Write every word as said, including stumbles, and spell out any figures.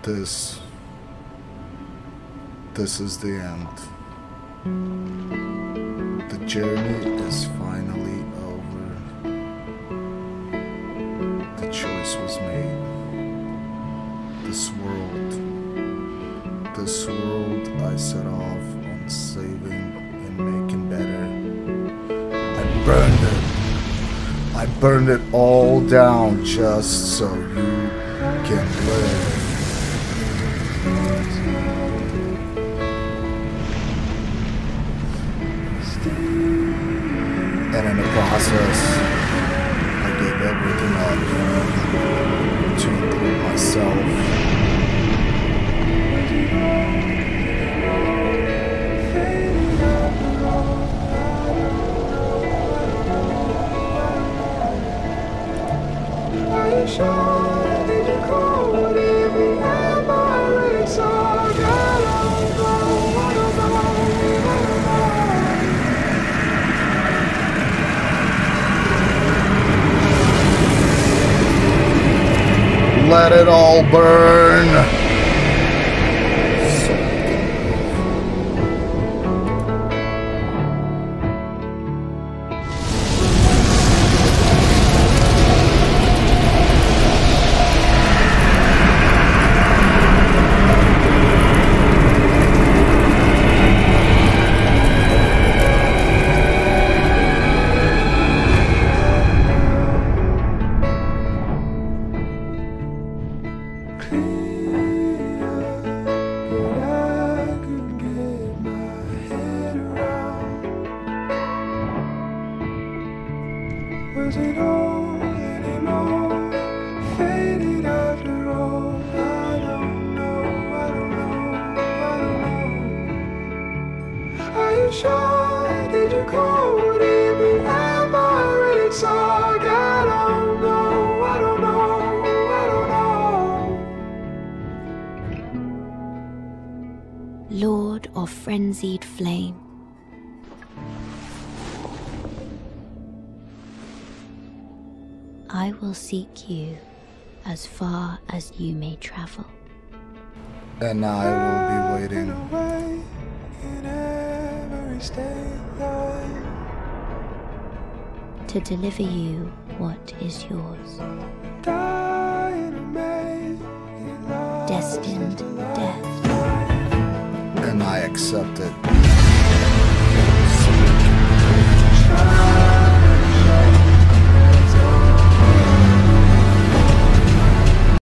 This, this is the end. The journey is finally over. The choice was made. This world, this world I set off on saving and making better. I burned it. I burned it all down just so you can live. And in the process, I gave everything up to include myself. Are you sure that you called me? Am I really sorry? I don't know, I don't know, I don't know. Let it all burn. Was it all anymore? Faded after all. I don't know, I don't know, I don't know. Are you sure? Did you call me? Am I really sorry? I don't know, I don't know, I don't know. Lord of frenzied flame, I will seek you as far as you may travel. And I will be waiting. To deliver you what is yours. Destined death. And I accept it.